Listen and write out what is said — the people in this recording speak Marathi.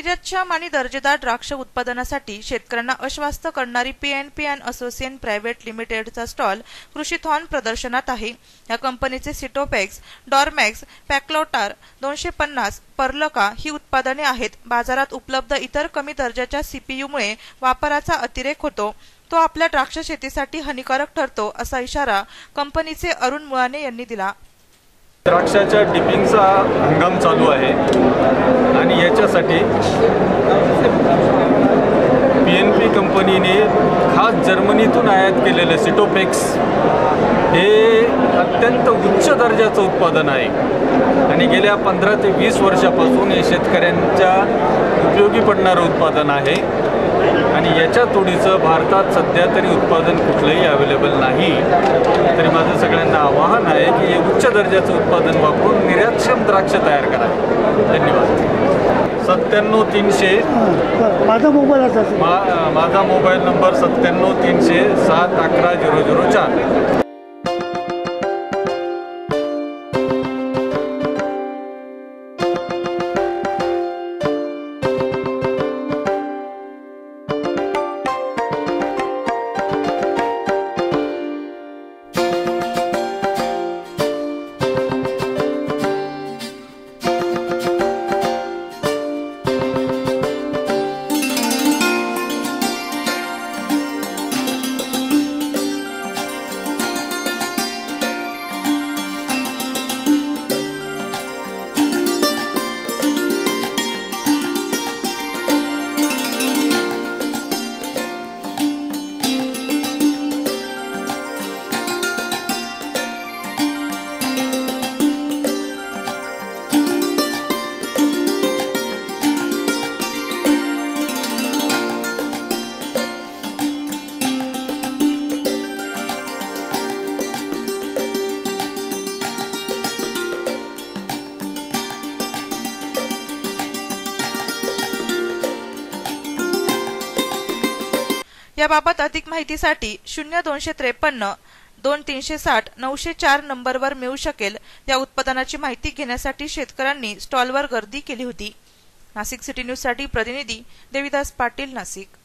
निर्यातक्षम आणि दर्जेदार द्राक्ष उत्पादनासाठी शेतकऱ्यांना आश्वस्त करणारी पी&पी असोसिएशन प्रायव्हेट लिमिटेडचा स्टॉल कृषीथॉन प्रदर्शनात आहे। या कंपनीचे सिटोपेक्स, डॉर्मॅक्स, पॅक्लोटार 250, पर्लका ही उत्पादने आहेत। बाजारात उपलब्ध इतर कमी दर्जाच्या सीपीयूमुळे वापराचा अतिरेक होतो, तो आपल्या द्राक्ष शेतीसाठी हानिकारक ठरतो, असा इशारा कंपनीचे अरुण मुळाने यांनी दिला। द्राक्षाच्या डिपिंगचा हंगाम चालू आहे आणि याच्यासाठी पी&पी कंपनीने खास जर्मनीतून आयात केलेले सिटोपेक्स हे अत्यंत उच्च दर्जाचं उत्पादन आहे आणि गेल्या 15 ते 20 वर्षापासून हे शेतकऱ्यांच्या उपयोगी पडणारं उत्पादन आहे आणि याच्या तोडीचं भारतात सध्या तरी उत्पादन कुठलंही अवेलेबल नाही। तरी माझं सगळ्यांना आवाहन आहे की हे उच्च दर्जाचं उत्पादन वापरून निर्यातक्षम द्राक्ष तयार करा। धन्यवाद। 97300 माझा मोबाईल नंबर 97300 711 004। याबाबत अधिक माहितीसाठी 0253 2360 904 नंबरवर मिळू शकेल। या उत्पादनाची माहिती घेण्यासाठी शेतकऱ्यांनी स्टॉलवर गर्दी केली होती। नाशिक सिटी न्यूज साठी प्रतिनिधी देविदास पाटील, नाशिक।